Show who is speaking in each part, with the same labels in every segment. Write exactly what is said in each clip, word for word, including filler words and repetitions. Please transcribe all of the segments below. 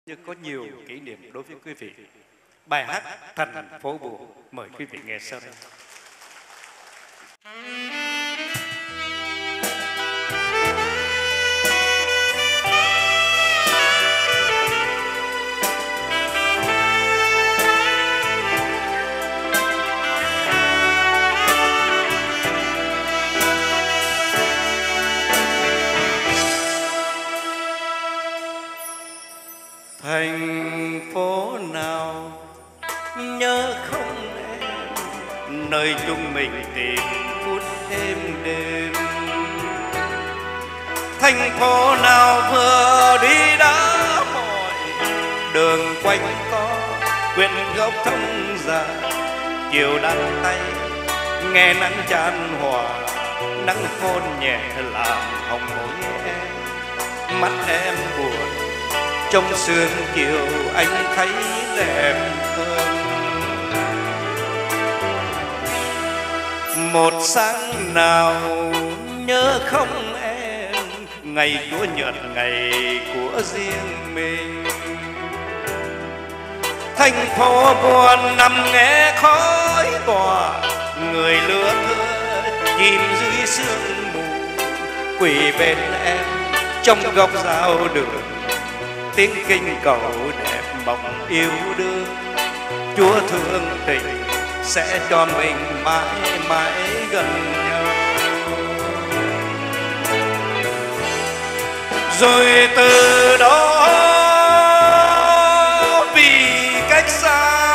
Speaker 1: như có nhiều kỷ niệm đối với quý vị. Bài hát Thành Phố Buồn mời quý vị nghe sau đây. Thành phố nào nhớ không em, nơi chúng mình tìm phút êm đêm. Thành phố nào vừa đi đã mỏi, đường quanh co quyện góc thông dài. Chiều đan tay nghe nắng chan hòa, nắng hôn nhẹ làm hồng môi em. Mắt em buồn trong sương chiều anh thấy đẹp hơn. Một sáng nào nhớ không em, ngày Chúa Nhật ngày của riêng mình. Thành phố buồn nằm nghe khói tỏa, người lứa thưa chìm dưới sương mù. Quỳ bên em trong góc giao đường, tiếng kinh cầu đẹp mộng yêu đương. Chúa thương tình sẽ cho mình mãi mãi gần nhau. Rồi từ đó vì cách xa,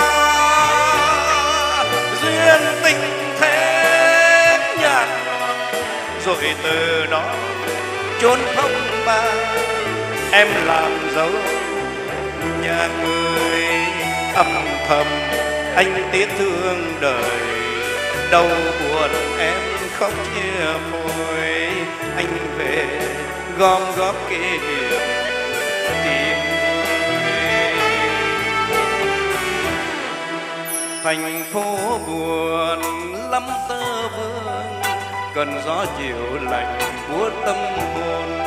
Speaker 1: duyên tình thế nhạt. Rồi từ đó chốn phong ba, em làm dấu nhà người. Âm thầm anh tiếc thương đời, đau buồn em khóc chia phôi. Anh về gom góp kỷ niệm tìm vui. Thành phố buồn lắm tơ vương, cần gió chiều lạnh buốt tâm hồn.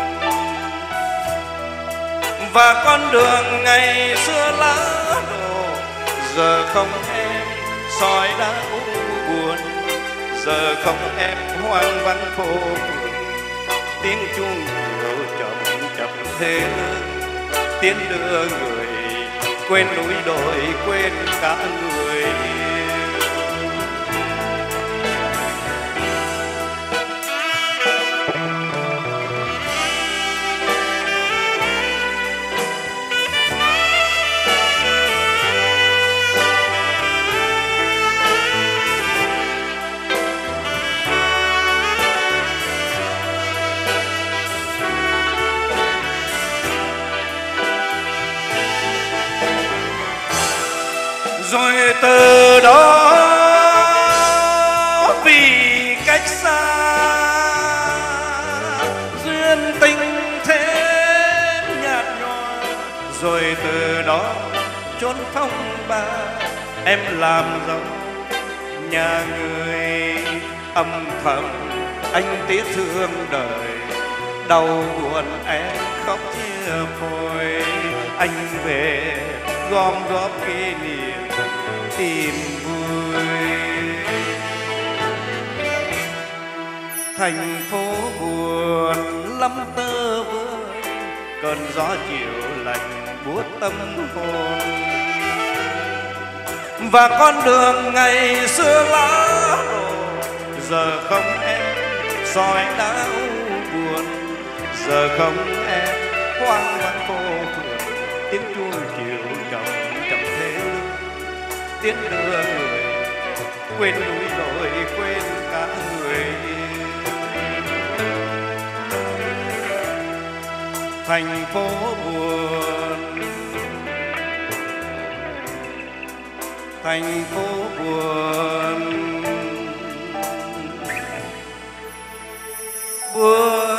Speaker 1: Và con đường ngày xưa lá đổ, giờ không em soi đã u buồn. Giờ không em hoang vắng phố phường, tiếng chuông chiều chậm chậm thế lương. Tiến đưa người quên núi đồi, quên cả người yêu. Rồi từ đó vì cách xa, duyên tình thế nhạt nhòa. Rồi từ đó chốn phong ba, em làm dấu nhà người. Âm thầm anh tiếc thương đời, đau buồn em khóc chia phôi. Anh về gom góp kỷ niệm tìm vui. Thành phố buồn lắm tơ vương, cơn gió chiều lạnh buốt tâm hồn. Và con đường ngày xưa lá đổ, giờ không em soi đã buồn. Giờ không em hoang vắng phố phường, tiếng chuông chiều chậm chậm thế lưng. Tiến đưa người quên núi đồi, quên cả người yêu. Thành phố buồn, thành phố buồn, buồn.